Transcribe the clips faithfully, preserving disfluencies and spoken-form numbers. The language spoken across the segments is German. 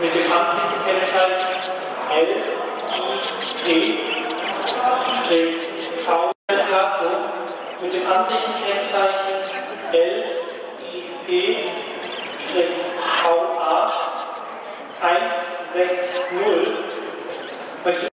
mit dem amtlichen Kennzeichen L I P V mit dem amtlichen Kennzeichen L I P V A eins sechs null möchte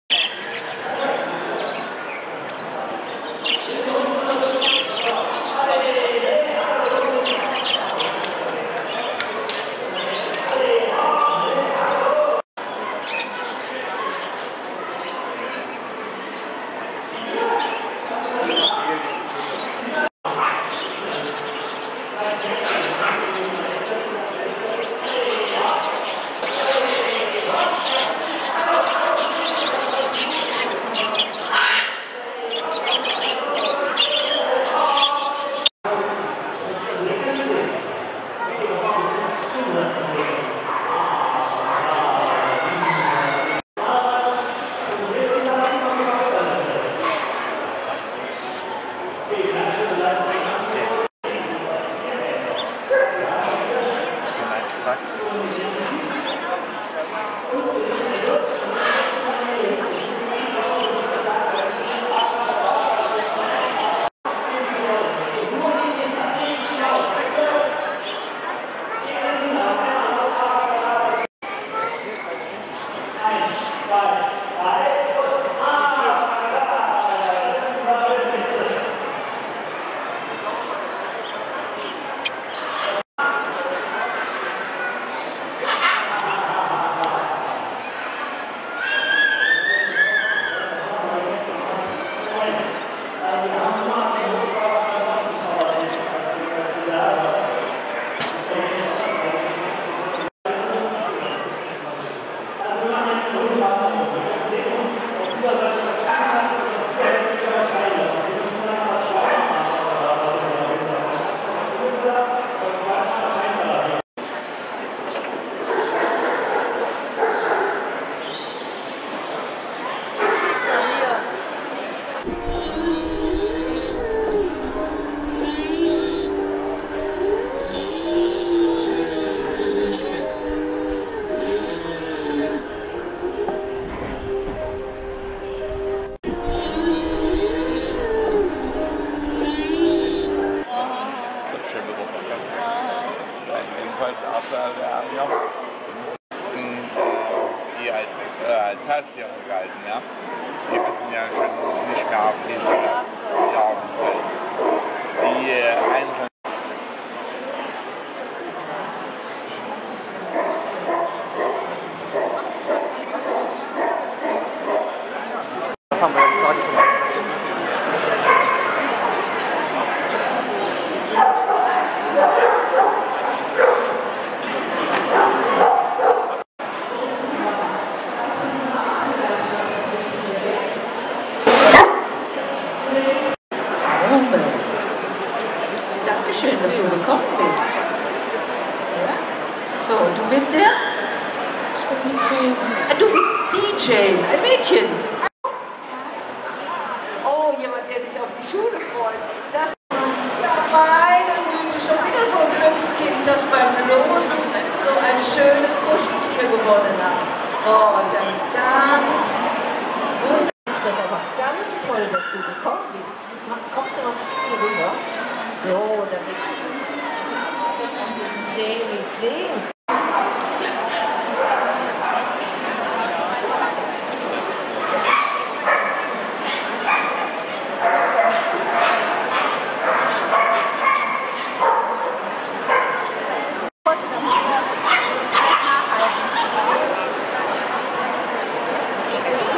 die als, äh, als Haustiere galten, ja. Die wissen ja schon nicht mehr auf diese Jahreszeit. Die äh, einzelnen Das haben wir jetzt gerade gemacht. Dankeschön, dass du gekommen bist. Ja? So, du bist der? Ah, du bist D J, ein Mädchen. Oh, jemand, der sich auf die Schule freut. Das ja, meine Güte, schon wieder so ein Glückskind, das beim Losen so ein schönes Kuscheltier gewonnen hat. Oh, ist ja ganz wunderlich. Das ist aber ganz toll, dass du gekommen bist. Kommst du noch hier rüber? So, damit Jamie sehen. Scheiße.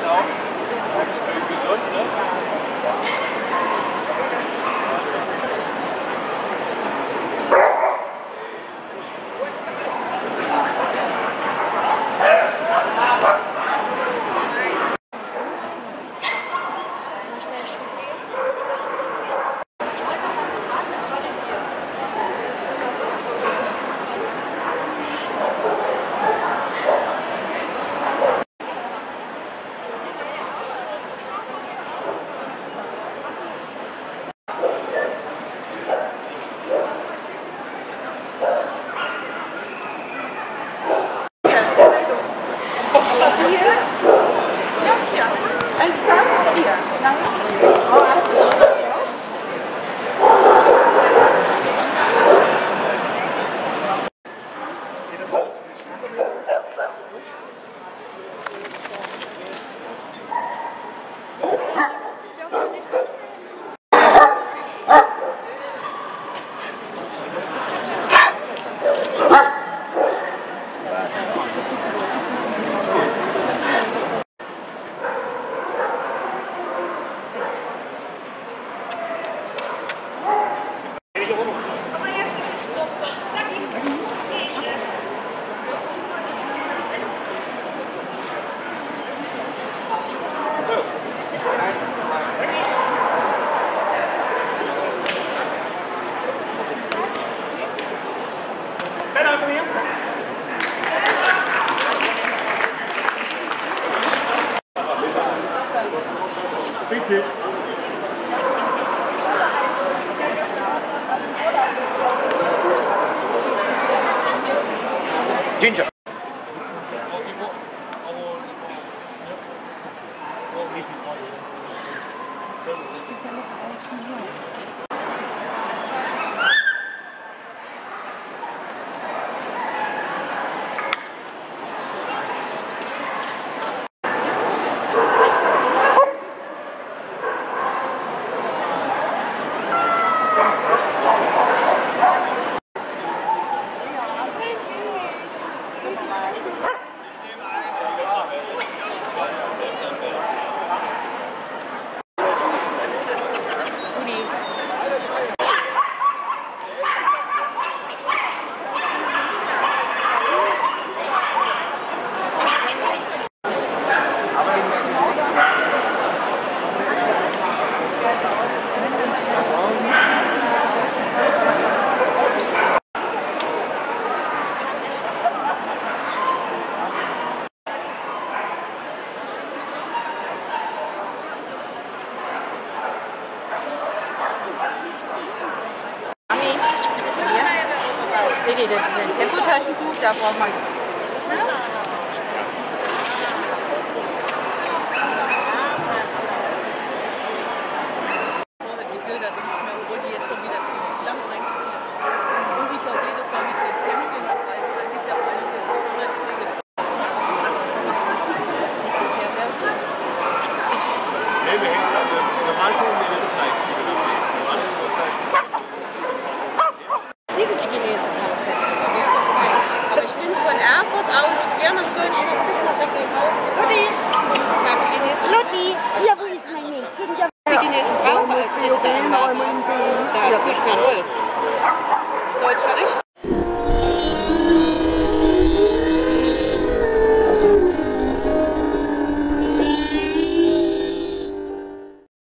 Bitte. Ginger. Nee, das ist ein Tempotaschentuch, da braucht man. Die Bilder sind nicht mehr, obwohl die jetzt schon wieder ziemlich lang bringen. Und ich auch jedes Mal mit den Kämpfen, weil ich eigentlich der Meinung ist, es ist schon ein Träges. Ja, sehr schön. Nee, wir hängen es an der Normalton in der Fleischziege. Ziege, die gelesen hatte. Aber ich bin von Erfurt aus quer nach Deutschland bis nach Recklinghausen. Lotti! Ich habe gelesen. Lotti! Ja, wo ist mein Mädchen? Ja, Die gelesen Frau als ich da in Laden. Da tue ich mir alles. Deutscher Richter.